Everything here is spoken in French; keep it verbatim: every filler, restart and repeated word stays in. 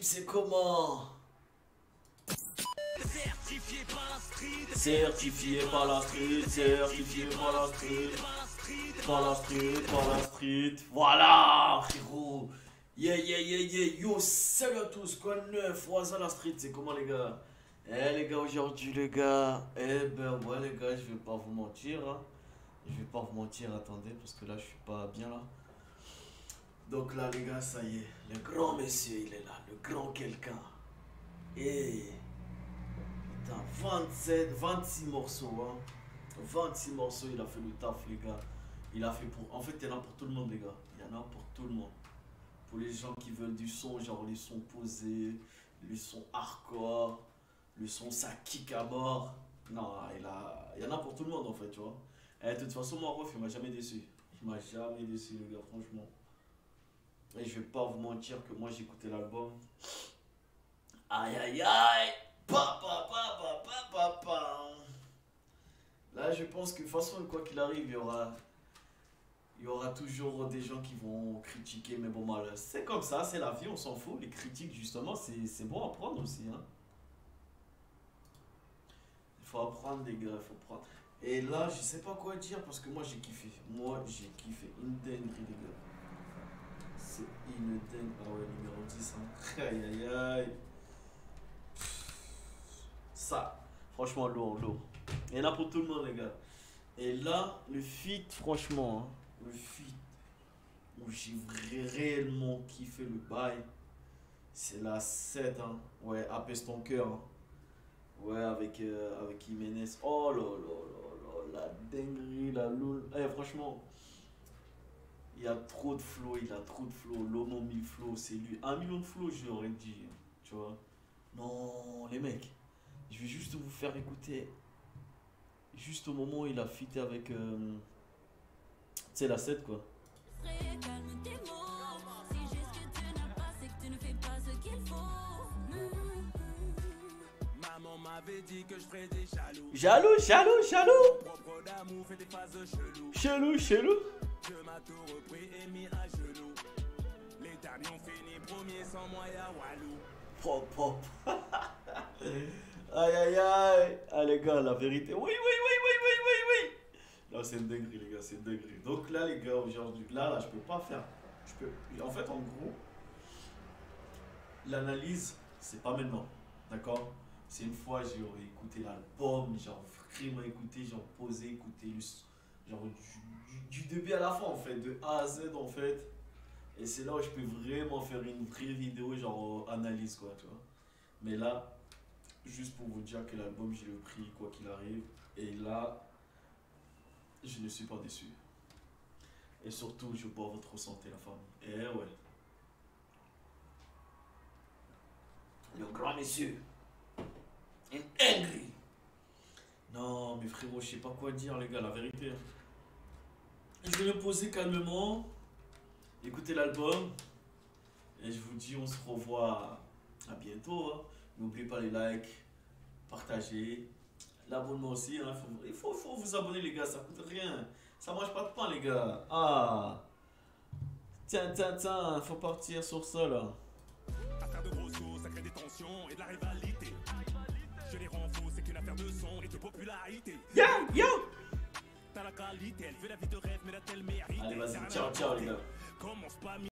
c'est comment? Certifié par la street, Certifié par la street, certifié par la street, par la street, par la street. Voilà, frérot. Yeah, yeah, yeah, yeah. Yo, salut à tous. Quoi de neuf? Waza la street, c'est comment les gars? Eh les gars, aujourd'hui les gars, eh ben ouais les gars, je vais pas vous mentir. Hein. Je vais pas vous mentir, attendez, parce que là je suis pas bien là. Donc là les gars, ça y est, le grand monsieur il est là, le grand quelqu'un. Et putain, vingt-sept, vingt-six morceaux, hein. vingt-six morceaux, il a fait le taf les gars. Il a fait pour. En fait, il y en a pour tout le monde les gars. Il y en a pour tout le monde. Pour les gens qui veulent du son, genre les sons posés, les sons hardcore, le son ça kick à mort. Non, il, a... il y en a pour tout le monde en fait, tu vois. Et de toute façon, moi, Rof, il m'a jamais déçu. Il m'a jamais déçu, les gars, franchement. Et je vais pas vous mentir que moi, j'ai écouté l'album. Aïe, aïe, aïe. Pa, pa, pa, pa, pa, pa, pa. Là, je pense que de toute façon, quoi qu'il arrive, il y aura... Il y aura toujours des gens qui vont critiquer, mais bon, mal. C'est comme ça, c'est la vie, on s'en fout. Les critiques, justement, c'est bon à prendre aussi. Hein. Il faut apprendre, les gars, il faut prendre. Et là, je sais pas quoi dire parce que moi, j'ai kiffé. Moi, j'ai kiffé. Une dinguerie, les gars. C'est une dinguerie. Ah ouais, numéro dix. Hein. Aïe, aïe, aïe. Ça, franchement, lourd, lourd. Il y en a pour tout le monde, les gars. Et là, le feat, franchement, hein, le feat où j'ai réellement kiffé le bail, c'est la sept, hein. Ouais, apaise ton cœur. Hein. Ouais, avec, euh, avec Jiménez. Oh là là là là, la dinguerie, la loule. Eh, franchement, il y a trop de flow, il a trop de flow. L'homme mille flow, c'est lui. Un million de flow, je l'aurais dit. Tu vois. Non, les mecs, je vais juste vous faire écouter. Juste au moment où il a fité avec. Euh, tu sais, la sept quoi. maman m'avait dit que je ferais des jaloux. Jaloux, jaloux, jaloux. Propre d'amour fait des phases chelou. Chelou, chelou. Je m'a tout repris et mis à genoux. Les derniers ont fini premier sans moi y'a Walou. Pop, pop. Aïe, aïe, aïe. Ah, les gars, la vérité. Oui, oui, oui, oui, oui, oui, oui. Là, c'est une dinguerie, les gars, c'est une dinguerie. Donc là, les gars, aujourd'hui, là, là, je peux pas faire. Je peux. En fait, en gros, l'analyse, c'est pas maintenant. D'accord? C'est une fois, j'ai écouté l'album, genre vraiment écouté, genre posé, écouté, genre du, du, du début à la fin, en fait, de A à Z, en fait. Et c'est là où je peux vraiment faire une vraie vidéo, genre analyse, quoi, tu vois. Mais là, juste pour vous dire que l'album, j'ai le prix, quoi qu'il arrive. Et là, je ne suis pas déçu. Et surtout, je bois votre santé, la famille. Eh ouais. Le grand monsieur. Une dinguerie. Non, mais frérot, je sais pas quoi dire, les gars, la vérité. Je vais me poser calmement, écouter l'album. Et je vous dis, on se revoit à bientôt. Hein. N'oubliez pas les likes, partager, l'abonnement aussi. Hein. Il faut, faut vous abonner, les gars, ça coûte rien. Ça mange pas de pain, les gars. Ah. Tiens, tiens, tiens, faut partir sur ça, là. Affaire de gros sauts, ça crée des tensions et de la rivalité. Je les rends fous, c'est qu'une affaire de son et de popularité. Yo, yo. T'as la qualité, elle veut la vie de rêve, mais la telle mérite. Allez, vas-y, ciao, ciao, les gars. Commence pas